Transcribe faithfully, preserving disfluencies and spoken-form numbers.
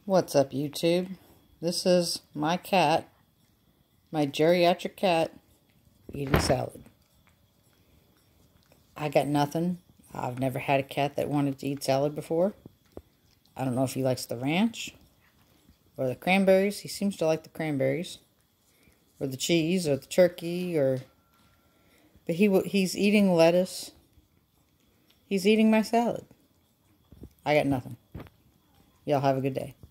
What's up, YouTube? This is my cat, my geriatric cat, eating salad. I got nothing. I've never had a cat that wanted to eat salad before. I don't know if he likes the ranch or the cranberries. He seems to like the cranberries or the cheese or the turkey, or but he he's eating lettuce. He's eating my salad. I got nothing. Y'all have a good day.